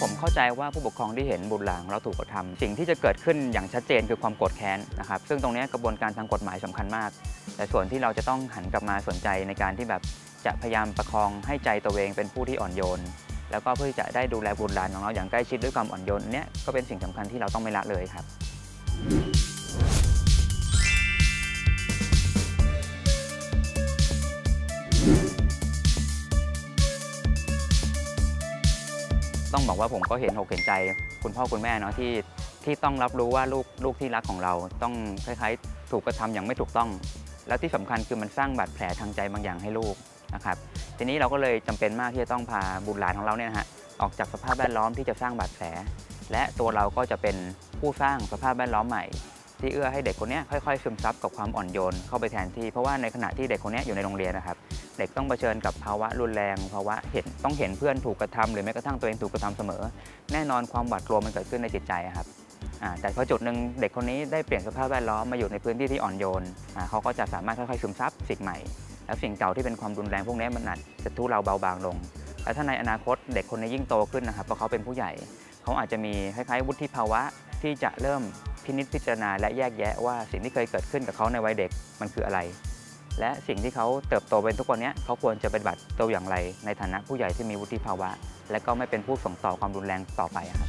ผมเข้าใจว่าผู้ปกครองที่เห็นบุตรหลานเราถูกกระทำสิ่งที่จะเกิดขึ้นอย่างชัดเจนคือความโกรธแค้นนะครับซึ่งตรงนี้กระบวนการทางกฎหมายสำคัญมากแต่ส่วนที่เราจะต้องหันกลับมาสนใจในการที่แบบจะพยายามประคองให้ใจตัวเองเป็นผู้ที่อ่อนโยนแล้วก็เพื่อจะได้ดูแลบุตรหลานของเราอย่างใกล้ชิดด้วยความอ่อนโยนเนี่ยก็เป็นสิ่งสำคัญที่เราต้องไม่ละเลยครับต้องบอกว่าผมก็เห็นอกเห็นใจคุณพ่อคุณแม่เนาะที่ต้องรับรู้ว่าลูกที่รักของเราต้องคล้ายๆถูกกระทำอย่างไม่ถูกต้องแล้วที่สำคัญคือมันสร้างบาดแผลทางใจบางอย่างให้ลูกนะครับทีนี้เราก็เลยจำเป็นมากที่จะต้องพาบุตรหลานของเราเนี่ยนะฮะออกจากสภาพแวดล้อมที่จะสร้างบาดแผลและตัวเราก็จะเป็นผู้สร้างสภาพแวดล้อมใหม่ที่เอื้อให้เด็กคนนี้ค่อยๆซึมซับกับความอ่อนโยนเข้าไปแทนที่เพราะว่าในขณะที่เด็กคนนี้อยู่ในโรงเรียนนะครับเด็กต้องเผชิญกับภาวะรุนแรงภาวะต้องเห็นเพื่อนถูกกระทำหรือแม้กระทั่งตัวเองถูกกระทำเสมอแน่นอนความหวาดกลัวมันเกิดขึ้นในจิตใจครับแต่พอจุดหนึ่งเด็กคนนี้ได้เปลี่ยนสภาพแวดล้อมมาอยู่ในพื้นที่ที่อ่อนโยนเขาก็จะสามารถค่อยๆซึมซับสิ่งใหม่แล้วสิ่งเก่าที่เป็นความรุนแรงพวกนี้มันอาจจะทุเลาเบาบางลงและถ้าในอนาคตเด็กคนนี้ยิ่งโตขึ้นนะครับพอเขาเป็นผู้ใหญ่เขาอาจจะมีคล้ายๆวุฒิภาวะที่จะเริ่มพินิจพิจารณาและแยกแยะว่าสิ่งที่เคยเกิดขึ้นกับเขาในวัยเด็กมันคืออะไรและสิ่งที่เขาเติบโตเป็นทุกวันนี้เขาควรจะปฏิบัติตัวอย่างไรในฐานะผู้ใหญ่ที่มีวุฒิภาวะและก็ไม่เป็นผู้ส่งต่อความรุนแรงต่อไปครับ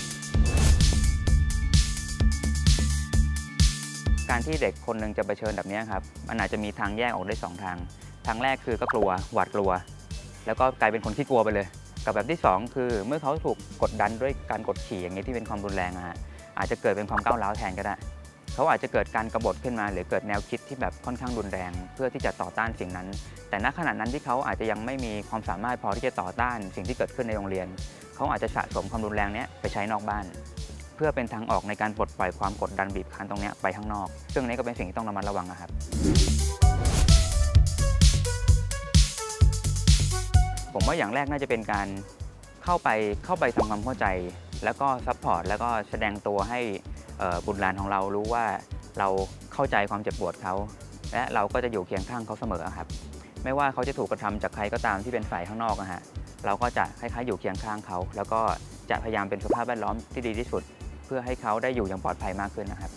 การที่เด็กคนหนึ่งจะเผชิญแบบนี้ครับมันอาจจะมีทางแยกออกได้2 ทางทางแรกคือก็กลัวหวาดกลัวแล้วก็กลายเป็นคนขี้กลัวไปเลยกับแบบที่2คือเมื่อเขาถูกกดดันด้วยการกดขี่อย่างนี้ที่เป็นความรุนแรงอาจจะเกิดเป็นความก้าวร้าวแทนก็ได้เขาอาจจะเกิดการกบฏขึ้นมาหรือเกิดแนวคิดที่แบบค่อนข้างรุนแรงเพื่อที่จะต่อต้านสิ่งนั้นแต่ณขณะนั้นที่เขาอาจจะยังไม่มีความสามารถพอที่จะต่อต้านสิ่งที่เกิดขึ้นในโรงเรียนเขาอาจจะสะสมความรุนแรงนี้ไปใช้นอกบ้านเพื่อเป็นทางออกในการปลดปล่อยความกดดันบีบคั้นตรงนี้ไปข้างนอกซึ่งนี้ก็เป็นสิ่งที่ต้องระมัดระวังนะครับผมว่าอย่างแรกน่าจะเป็นการเข้าไปทำความเข้าใจแล้วก็ซัพพอร์ตแล้วก็แสดงตัวให้บุตรหลานของเรารู้ว่าเราเข้าใจความเจ็บปวดเขาและเราก็จะอยู่เคียงข้างเขาเสมอครับไม่ว่าเขาจะถูกกระทำจากใครก็ตามที่เป็นฝ่ายข้างนอกเราก็จะคล้ายๆอยู่เคียงข้างเขาแล้วก็จะพยายามเป็นสภาพแวดล้อมที่ดีที่สุดเพื่อให้เขาได้อยู่อย่างปลอดภัยมากขึ้นนะครับ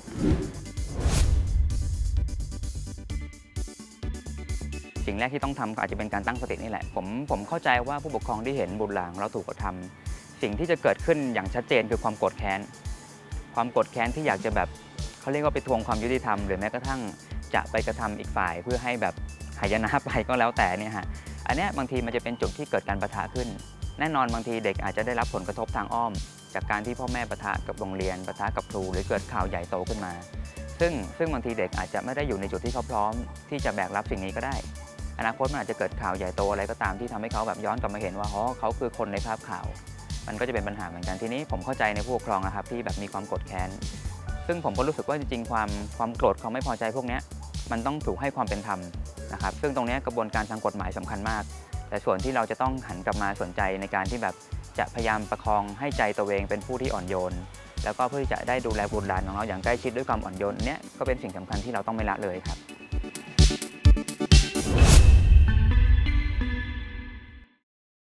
สิ่งแรกที่ต้องทำก็อาจจะเป็นการตั้งสตินี่แหละผมเข้าใจว่าผู้ปกครองที่เห็นบุตรหลานเราถูกกระทำสิ่งที่จะเกิดขึ้นอย่างชัดเจนคือความโกรธแค้นที่อยากจะแบบเขาเรียกว่าไปทวงความยุติธรรมหรือแม้กระทั่งจะไปกระทำอีกฝ่ายเพื่อให้แบบหายนะไปก็แล้วแต่เนี่ยอันนี้บางทีมันจะเป็นจุดที่เกิดการปะทะขึ้นแน่นอนบางทีเด็กอาจจะได้รับผลกระทบทางอ้อมจากการที่พ่อแม่ปะทะกับโรงเรียนปะทะกับครูหรือเกิดข่าวใหญ่โตขึ้นมาซึ่งบางทีเด็กอาจจะไม่ได้อยู่ในจุดที่เขาพร้อมที่จะแบกรับสิ่งนี้ก็ได้อนาคตมันอาจจะเกิดข่าวใหญ่โตอะไรก็ตามที่ทำให้เขาแบบย้อนกลับมาเห็นว่าเขาคือคนในภาพข่าวมันก็จะเป็นปัญหาเหมือนกันทีนี้ผมเข้าใจในผู้ปกครองนะครับที่แบบมีความโกรธแค้นซึ่งผมก็รู้สึกว่าจริงๆความโกรธความไม่พอใจพวกนี้มันต้องถูกให้ความเป็นธรรมนะครับซึ่งตรงนี้กระบวนการทางกฎหมายสำคัญมากแต่ส่วนที่เราจะต้องหันกลับมาสนใจในการที่แบบจะพยายามประคองให้ใจตัวเองเป็นผู้ที่อ่อนโยนแล้วก็เพื่อที่จะได้ดูแลบุตรหลานของเราอย่างใกล้ชิดด้วยความอ่อนโยนเนี่ยก็เป็นสิ่งสำคัญที่เราต้องไม่ละเลยครับ